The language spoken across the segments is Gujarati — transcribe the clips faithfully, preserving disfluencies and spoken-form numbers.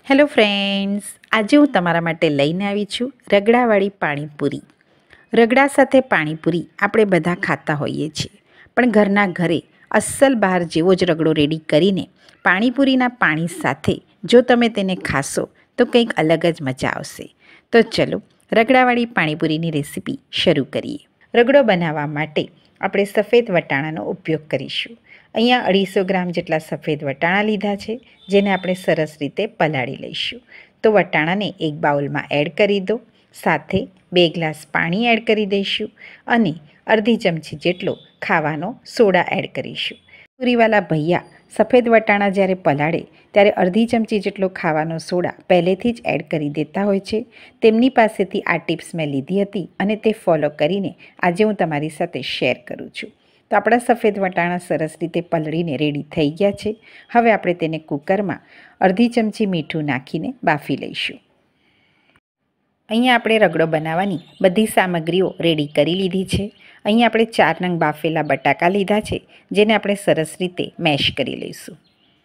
હેલો ફ્રેન્ડ્સ, આજે હું તમારા માટે લઈને આવી છું રગડાવાળી પાણીપુરી. રગડા સાથે પાણીપુરી આપણે બધા ખાતા હોઈએ છીએ, પણ ઘરના ઘરે અસલ બહાર જેવો જ રગડો રેડી કરીને પાણીપુરીના પાણી સાથે જો તમે તેને ખાશો તો કંઈક અલગ જ મજા આવશે. તો ચલો રગડાવાળી પાણીપુરીની રેસીપી શરૂ કરીએ. રગડો બનાવવા માટે આપણે સફેદ વટાણાનો ઉપયોગ કરીશું. અહીંયા અઢીસો ગ્રામ જેટલા સફેદ વટાણા લીધા છે, જેને આપણે સરસ રીતે પલાળી લઈશું. તો વટાણાને એક બાઉલમાં એડ કરી દો. સાથે બે ગ્લાસ પાણી એડ કરી દઈશું અને અડધી ચમચી જેટલો ખાવાનો સોડા એડ કરીશું. પૂરીવાલા ભૈયા સફેદ વટાણા જ્યારે પલાળે ત્યારે અડધી ચમચી જેટલો ખાવાનો સોડા પહેલેથી જ એડ કરી દેતા હોય છે. તેમની પાસેથી આ ટિપ્સ મેં લીધી હતી અને તે ફોલો કરીને આજે હું તમારી સાથે શેર કરું છું. તો આપણા સફેદ વટાણા સરસ રીતે પલળીને રેડી થઈ ગયા છે. હવે આપણે તેને કુકરમાં અડધી ચમચી મીઠું નાખીને બાફી લઈશું. અહીંયા આપણે રગડો બનાવવાની બધી સામગ્રીઓ રેડી કરી લીધી છે. અહીંયા આપણે ચાર નંગ બાફેલા બટાકા લીધા છે, જેને આપણે સરસ રીતે મેશ કરી લઈશું.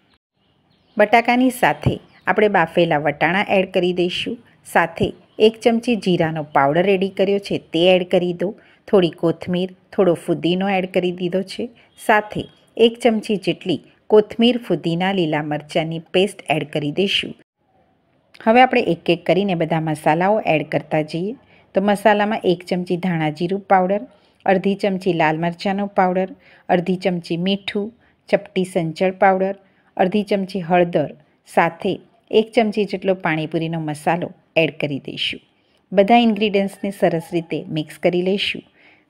બટાકાની સાથે આપણે બાફેલા વટાણા એડ કરી દઈશું. સાથે એક ચમચી જીરાનો પાવડર રેડી કર્યો છે તે એડ કરી દો. થોડી કોથમીર, થોડો ફુદીનો એડ કરી દીધો છે. સાથે એક ચમચી જેટલી કોથમીર, ફુદીના, લીલા મરચાંની પેસ્ટ એડ કરી દઈશું. હવે આપણે એક એક કરીને બધા મસાલાઓ એડ કરતા જઈએ. તો મસાલામાં એક ચમચી ધાણા જીરું પાવડર, અડધી ચમચી લાલ મરચાંનો પાવડર, અડધી ચમચી મીઠું, ચપટી સંચળ પાવડર, અડધી ચમચી હળદર, સાથે એક ચમચી જેટલો પાણીપુરીનો મસાલો એડ કરી દઈશું. બધા ઇન્ગ્રીડિયન્ટ્સને સરસ રીતે મિક્સ કરી લઈશું.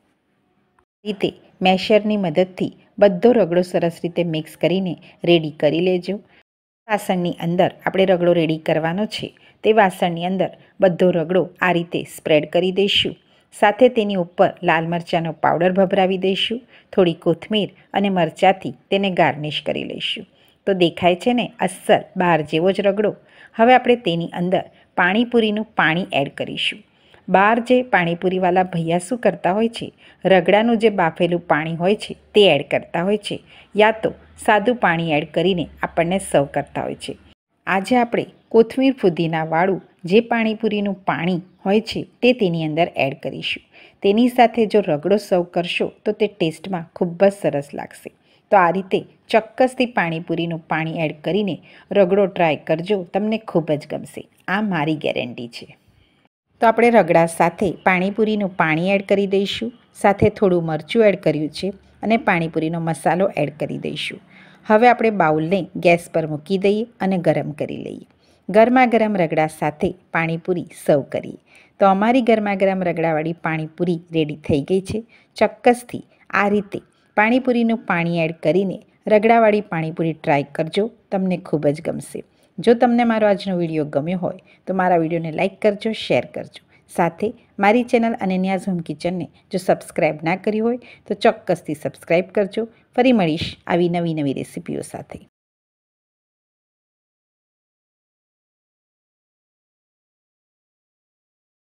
રીતે મેશરની મદદથી બધો રગડો સરસ રીતે મિક્સ કરીને રેડી કરી લેજો. વાસણની અંદર આપણે રગડો રેડી કરવાનો છે, તે વાસણની અંદર બધો રગડો આ રીતે સ્પ્રેડ કરી દઈશું. સાથે તેની ઉપર લાલ મરચાંનો પાવડર ભભરાવી દઈશું. થોડી કોથમીર અને મરચાંથી તેને ગાર્નિશ કરી લઈશું. તો દેખાય છે ને અસલ બહાર જેવો જ રગડો. હવે આપણે તેની અંદર પાણીપુરીનું પાણી એડ કરીશું. બહાર જે પાણીપુરીવાલા ભૈયા શું કરતા હોય છે, રગડાનું જે બાફેલું પાણી હોય છે તે એડ કરતા હોય છે, યા તો સાદું પાણી એડ કરીને આપણને સર્વ કરતા હોય છે. આજે આપણે કોથમીર ફુદીનાવાળું જે પાણીપુરીનું પાણી હોય છે તે તેની અંદર એડ કરીશું. તેની સાથે જો રગડો સર્વ કરશો તો તે ટેસ્ટમાં ખૂબ જ સરસ લાગશે. તો આ રીતે ચોક્કસથી પાણીપુરીનું પાણી એડ કરીને રગડો ટ્રાય કરજો, તમને ખૂબ જ ગમશે. આ મારી ગેરંટી છે. તો આપણે રગડા સાથે પાણીપુરીનું પાણી એડ કરી દઈશું. સાથે થોડું મરચું એડ કર્યું છે અને પાણીપુરીનો મસાલો એડ કરી દઈશું. હવે આપણે બાઉલને ગેસ પર મૂકી દઈએ અને ગરમ કરી લઈએ. ગરમા ગરમ રગડા સાથે પાણીપુરી સર્વ કરીએ. તો અમારી ગરમા ગરમ રગડાવાળી પાણીપુરી રેડી થઈ ગઈ છે. ચોક્કસથી આ રીતે પાણીપુરીનું પાણી એડ કરીને રગડાવાળી પાણીપુરી ટ્રાય કરજો, તમને ખૂબ જ ગમશે. જો તમને મારો આજનો વિડીયો ગમ્યો હોય તો મારા વિડીયોને લાઇક કરજો, શેર કરજો. સાથે મારી ચેનલ અનન્યાઝ હોમ કિચનને જો સબસ્ક્રાઈબ ના કરી હોય તો ચોક્કસથી સબસ્ક્રાઈબ કરજો. ફરી મળીશ આવી નવી નવી રેસીપીઓ સાથે.